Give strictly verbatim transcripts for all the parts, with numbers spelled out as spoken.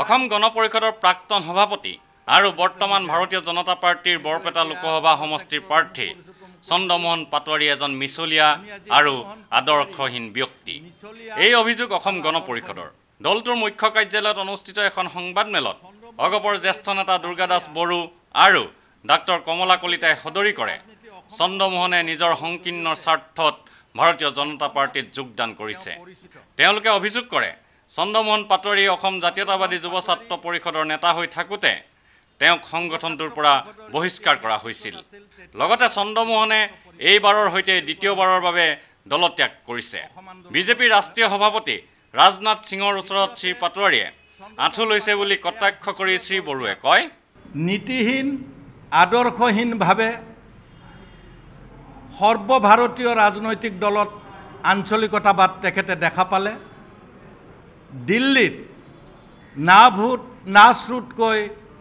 অসম গণ পৰিষদৰ প্ৰাক্তন সভাপতি আৰু বৰ্তমান ভাৰতীয় জনতা পাৰ্টিৰ বৰপেটা লোকসভা সমষ্টিৰ প্ৰাৰ্থী চন্দ্ৰমোহন পাটোৱাৰী এজন মিছলীয়া আৰু আদৰ্শহীন ব্যক্তি। এই অভিযোগ অসম গণ পৰিষদৰ। দলটোৰ মুখ্য কাৰ্যালয়ত অনুষ্ঠিত এখন সংবাদমেলত অগপৰ জ্যেষ্ঠ নেতা দুৰ্গা দাস বড়ো আৰু ডাক্তৰ কমলা কলিতাই সদৰি কৰে চন্দ্ৰমোহনে নিজৰ সংকীৰ্ণ স্বাৰ্থত ভাৰতীয় জনতা পাৰ্টিত যোগদান কৰিছে। তেওঁলোকে অভিযোগ কৰে চন্দ্ৰমোহন পাটোৱাৰী অসম জাতীয়তাবাদী যুৱ ছাত্ৰ পৰিষদৰ নেতা হৈ থাকোঁতে তেওঁক সংগঠনটোৰ পৰা বহিষ্কাৰ কৰা হৈছিল। লগতে চন্দ্ৰমোহনে এইবাৰৰ সৈতে দ্বিতীয়বাৰৰ বাবে দলত্যাগ কৰিছে। বিজেপিৰ ৰাষ্ট্ৰীয় সভাপতি ৰাজনাথ সিঙৰ ওচৰত শ্ৰী পাটোৱাৰীয়ে আঁঠু লৈছে বুলি কটাক্ষ কৰি শ্ৰী বড়োৱে কয়, নীতিহীন আদৰ্শহীনভাৱে সৰ্বভাৰতীয় ৰাজনৈতিক দলত আঞ্চলিকতাবাদ তেখেতে দেখা পালে। দিল্লীত না ভোট না শ্ৰুতকৈ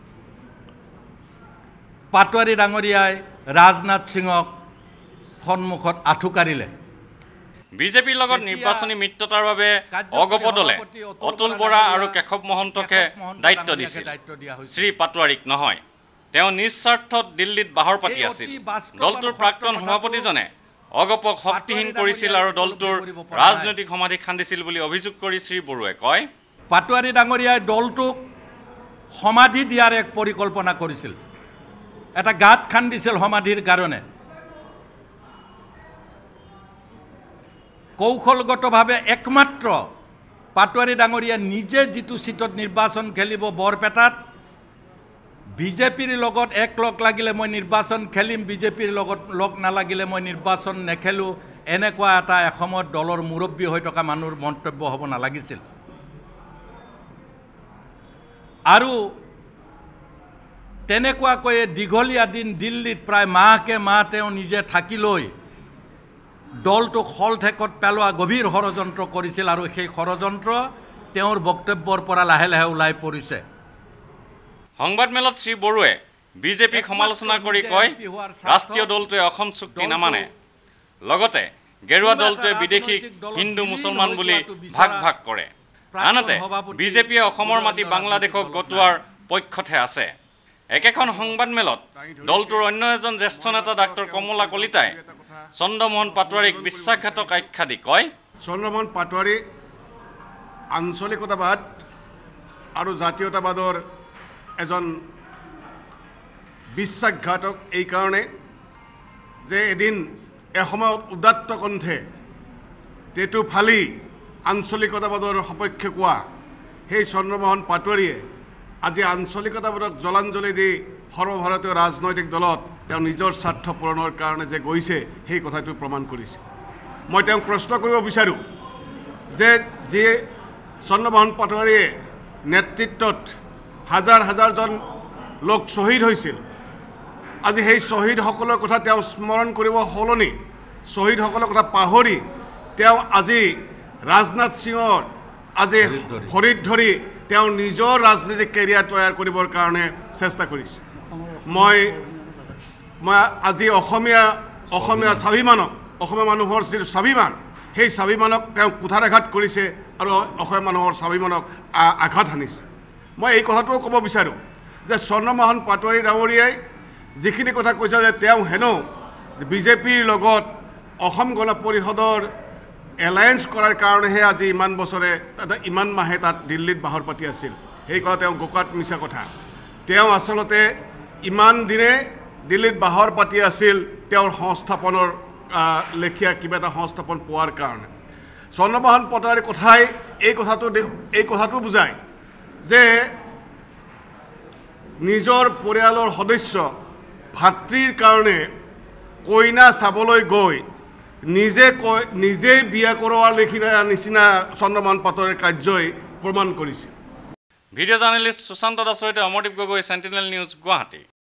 পাটোৱাৰী ডাঙৰীয়াই ৰাজনাথ সিঙক সন্মুখত আঁঠু কাঢ়িলে। বিজেপিৰ লগত নিৰ্বাচনী মিত্ৰতাৰ বাবে অগপ দলে অতুল বৰা আৰু কেশৱ মহন্তকে দায়িত্ব দিছিল, শ্ৰী পাটোৱাৰীক নহয়। তেওঁ নিস্বাৰ্থত দিল্লীত বাহৰ পাতি আছিল। দলটোৰ প্ৰাক্তন সভাপতিজনে অগপক শক্তিহীন কৰিছিল আৰু দলটোৰ ৰাজনৈতিক সমাধি খান্দিছিল বুলি অভিযোগ কৰি শ্ৰী বড়োৱে কয়, পাটোৱাৰী ডাঙৰীয়াই দলটোক সমাধি দিয়াৰ এক পৰিকল্পনা কৰিছিল, এটা গাঁত খান্দিছিল সমাধিৰ কাৰণে। কৌশলগতভাৱে একমাত্ৰ পাটোৱাৰী ডাঙৰীয়া নিজে যিটো চিটত নিৰ্বাচন খেলিব বৰপেটাত, বিজেপিৰ লগত এক লগ লাগিলে মই নিৰ্বাচন খেলিম, বিজেপিৰ লগত লগ নালাগিলে মই নিৰ্বাচন নেখেলোঁ, এনেকুৱা এটা এসময়ত দলৰ মুৰব্বী হৈ থকা মানুহৰ মন্তব্য হ'ব নালাগিছিল। আৰু তেনেকুৱাকৈ দীঘলীয়া দিন দিল্লীত প্ৰায় মাহকে মাহ তেওঁ নিজে থাকি লৈ দলটোক হলঠেকত পেলোৱা গভীৰ ষড়যন্ত্ৰ কৰিছিল আৰু সেই ষড়যন্ত্ৰ তেওঁৰ বক্তব্যৰ পৰা লাহে লাহে ওলাই পৰিছে। সংবাদমেলত শ্ৰী বড়োৱে বিজেপিক সমালোচনা কৰি কয়, ৰাষ্ট্ৰীয় দলটোৱে অসম চুক্তি নামানে। লগতে গেৰুৱা দলটোৱে বিদেশীক হিন্দু মুছলমান বুলি ভাগ ভাগ কৰে। আনহাতে বিজেপিয়ে অসমৰ মাটি বাংলাদেশক গতোৱাৰ পক্ষতহে আছে। একেখন সংবাদমেলত দলটোৰ অন্য এজন জ্যেষ্ঠ নেতা ডাক্তৰ কমলা কলিতাই চন্দ্ৰমোহন পাটোৱাৰীক বিশ্বাসঘাতক আখ্যা দি কয়, চন্দ্ৰমোহন পাটোৱাৰী আঞ্চলিকতাবাদ আৰু জাতীয়তাবাদৰ এজন বিশ্বাসঘাতক এইকাৰণে যে এদিন এসময়ত উদাত্ত কণ্ঠে টেটু ফালি আঞ্চলিকতাবাদৰ সপক্ষে কোৱা সেই চন্দ্ৰমোহন পাটোৱাৰীয়ে আজি আঞ্চলিকতাবাদক জলাঞ্জলি দি সৰ্বভাৰতীয় ৰাজনৈতিক দলত তেওঁ নিজৰ স্বাৰ্থ পূৰণৰ কাৰণে যে গৈছে সেই কথাটো প্ৰমাণ কৰিছে। মই তেওঁক প্ৰশ্ন কৰিব বিচাৰোঁ যে যি চন্দ্ৰমোহন পাটোৱাৰীয়ে নেতৃত্বত হাজাৰ হাজাৰজন লোক শ্বহীদ হৈছিল, আজি সেই শ্বহীদসকলৰ কথা তেওঁ স্মৰণ কৰিব সলনি শ্বহীদসকলৰ কথা পাহৰি তেওঁ আজি ৰাজনাথ সিঙৰ আজি ভৰিত ধৰি তেওঁ নিজৰ ৰাজনৈতিক কেৰিয়াৰ তৈয়াৰ কৰিবৰ কাৰণে চেষ্টা কৰিছে। মই মই আজি অসমীয়া অসমীয়া স্বাভিমানক অসমীয়া মানুহৰ যিটো স্বাভিমান সেই স্বাভিমানক তেওঁ কুঠাৰাঘাত কৰিছে আৰু অসমীয়া মানুহৰ স্বাভিমানক আঘাত সানিছে। মই এই কথাটোও ক'ব বিচাৰোঁ যে চন্দ্ৰমোহন পাটোৱাৰী ডাঙৰীয়াই যিখিনি কথা কৈছে যে তেওঁ হেনো বিজেপিৰ লগত অসম গণ পৰিষদৰ এলায়েন্স কৰাৰ কাৰণেহে আজি ইমান বছৰে ইমান মাহে তাত দিল্লীত বাহৰ পাতি আছিল, সেই কথা তেওঁ গোকাত মিছা কথা। তেওঁ আচলতে ইমান দিনে দিল্লীত বাহৰ পাতি আছিল তেওঁৰ সংস্থাপনৰ লেখীয়া কিবা এটা সংস্থাপন পোৱাৰ কাৰণে। চন্দ্ৰমোহন পাটোৱাৰীৰ কথাই এই কথাটো এই কথাটো বুজায় যে নিজৰ পৰিয়ালৰ সদস্য ভাতৃৰ কাৰণে কইনা চাবলৈ গৈ নিজে কৈ নিজেই বিয়া কৰোৱাৰ লেখিনা নিচিনা চন্দ্ৰমোহন পাটোৱাৰীৰ কাৰ্যই প্ৰমাণ কৰিছে। ভিডিঅ' জাৰ্নেলিষ্ট সুশান্ত দাসৰ সৈতে অমৰদীপ গগৈ, চেণ্টিনেল নিউজ, গুৱাহাটী।